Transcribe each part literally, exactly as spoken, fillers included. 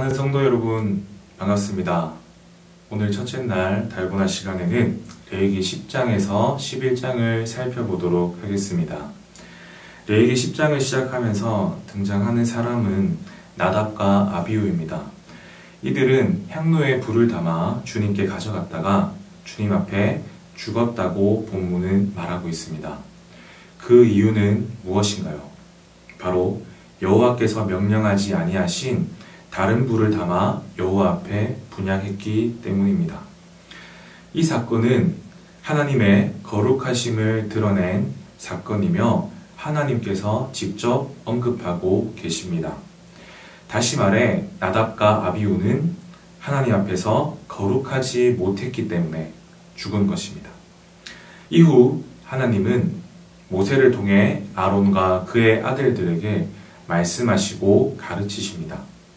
사랑하는 성도 여러분, 반갑습니다. 오늘 첫째 날 달고나 시간에는 레위기 십 장에서 십일 장을 살펴보도록 하겠습니다. 레위기 십 장을 시작하면서 등장하는 사람은 나답과 아비후입니다. 이들은 향로에 불을 담아 주님께 가져갔다가 주님 앞에 죽었다고 본문은 말하고 있습니다. 그 이유는 무엇인가요? 바로 여호와께서 명령하지 아니하신 다른 불을 담아 여호와 앞에 분향했기 때문입니다. 이 사건은 하나님의 거룩하심을 드러낸 사건이며 하나님께서 직접 언급하고 계십니다. 다시 말해 나답과 아비후는 하나님 앞에서 거룩하지 못했기 때문에 죽은 것입니다. 이후 하나님은 모세를 통해 아론과 그의 아들들에게 말씀하시고 가르치십니다.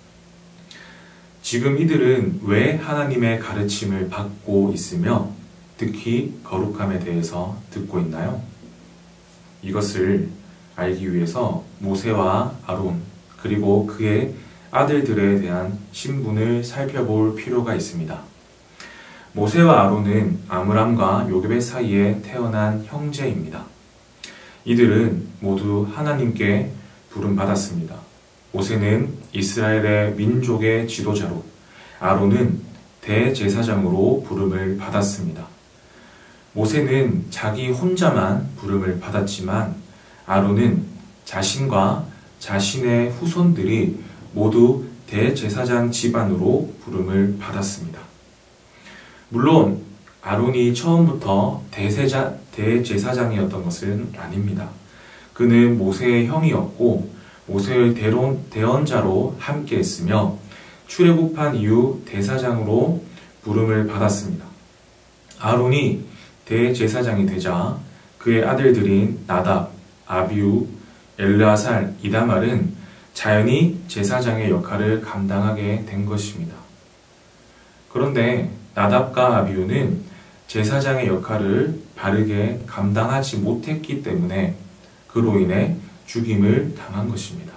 지금 이들은 왜 하나님의 가르침을 받고 있으며 특히 거룩함에 대해서 듣고 있나요? 이것을 알기 위해서 모세와 아론 그리고 그의 아들들에 대한 신분을 살펴볼 필요가 있습니다. 모세와 아론은 아므람과 요국벳 사이에 태어난 형제입니다. 이들은 모두 하나님께 부름받았습니다. 모세는 이스라엘의 민족의 지도자로, 아론은 대제사장으로 부름을 받았습니다. 모세는 자기 혼자만 부름을 받았지만 아론은 자신과 자신의 후손들이 모두 대제사장 집안으로 부름을 받았습니다. 물론 아론이 처음부터 대세자, 대제사장이었던 것은 아닙니다. 그는 모세의 형이었고 모세의 대론, 대언자로 함께 했으며 출애굽한 이후 대사장으로 부름을 받았습니다. 아론이 대제사장이 되자 그의 아들들인 나답, 아비후, 엘르아살, 이다말은 자연히 제사장의 역할을 감당하게 된 것입니다. 그런데 나답과 아비후는 제사장의 역할을 바르게 감당하지 못했기 때문에 그로 인해 죽임을 당한 것입니다.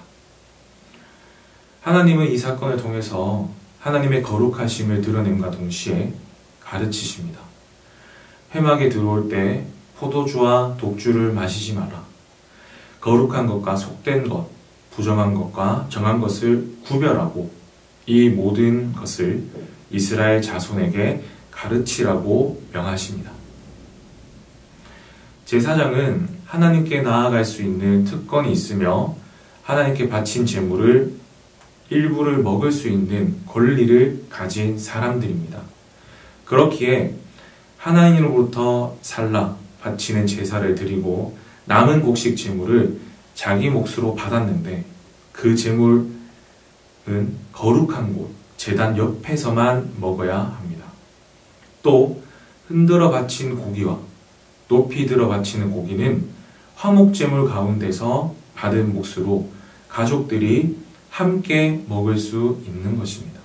하나님은 이 사건을 통해서 하나님의 거룩하심을 드러냄과 동시에 가르치십니다. 회막에 들어올 때 포도주와 독주를 마시지 마라. 거룩한 것과 속된 것, 부정한 것과 정한 것을 구별하고 이 모든 것을 이스라엘 자손에게 가르치라고 명하십니다. 제사장은 하나님께 나아갈 수 있는 특권이 있으며 하나님께 바친 제물을 일부를 먹을 수 있는 권리를 가진 사람들입니다. 그렇기에 하나님으로부터 살라 바치는 제사를 드리고 남은 곡식 제물을 자기 몫으로 받았는데 그 제물은 거룩한 곳, 제단 옆에서만 먹어야 합니다. 또 흔들어 바친 고기와 높이 들어 바치는 고기는 화목제물 가운데서 받은 몫으로 가족들이 함께 먹을 수 있는 것입니다.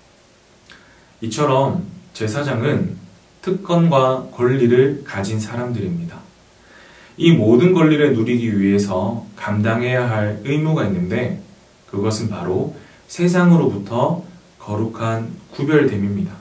이처럼 제사장은 특권과 권리를 가진 사람들입니다. 이 모든 권리를 누리기 위해서 감당해야 할 의무가 있는데 그것은 바로 세상으로부터 거룩한 구별됨입니다.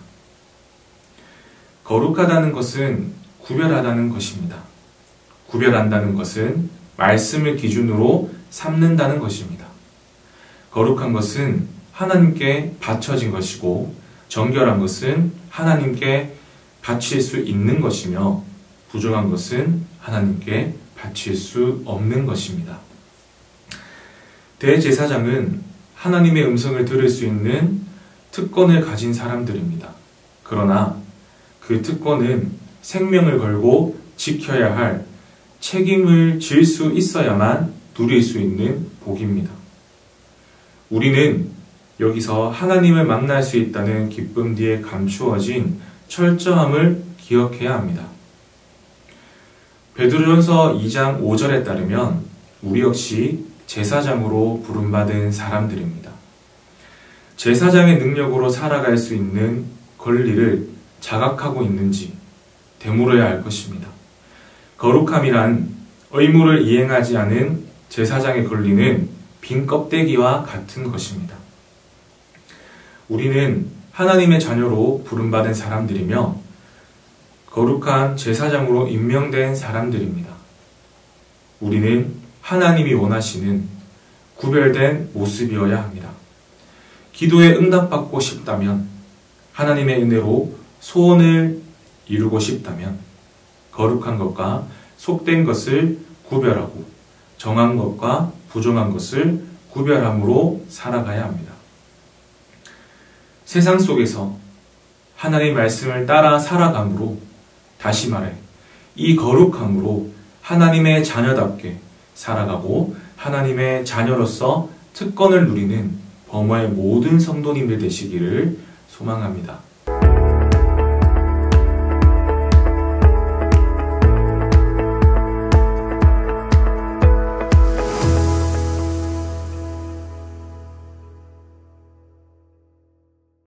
거룩하다는 것은 구별하다는 것입니다. 구별한다는 것은 말씀을 기준으로 삼는다는 것입니다. 거룩한 것은 하나님께 바쳐진 것이고 정결한 것은 하나님께 바칠 수 있는 것이며 부정한 것은 하나님께 바칠 수 없는 것입니다. 대제사장은 하나님의 음성을 들을 수 있는 특권을 가진 사람들입니다. 그러나 그 특권은 생명을 걸고 지켜야 할 책임을 질 수 있어야만 누릴 수 있는 복입니다. 우리는 여기서 하나님을 만날 수 있다는 기쁨 뒤에 감추어진 철저함을 기억해야 합니다. 베드로전서 이 장 오 절에 따르면 우리 역시 제사장으로 부름받은 사람들입니다. 제사장의 능력으로 살아갈 수 있는 권리를 자각하고 있는지 되물어야 할 것입니다. 거룩함이란 의무를 이행하지 않은 제사장의 권리는 빈 껍데기와 같은 것입니다. 우리는 하나님의 자녀로 부름받은 사람들이며 거룩한 제사장으로 임명된 사람들입니다. 우리는 하나님이 원하시는 구별된 모습이어야 합니다. 기도에 응답받고 싶다면, 하나님의 은혜로 소원을 이루고 싶다면 거룩한 것과 속된 것을 구별하고 정한 것과 부정한 것을 구별함으로 살아가야 합니다. 세상 속에서 하나님의 말씀을 따라 살아감으로, 다시 말해 이 거룩함으로 하나님의 자녀답게 살아가고 하나님의 자녀로서 특권을 누리는 범어의 모든 성도님들 되시기를 소망합니다.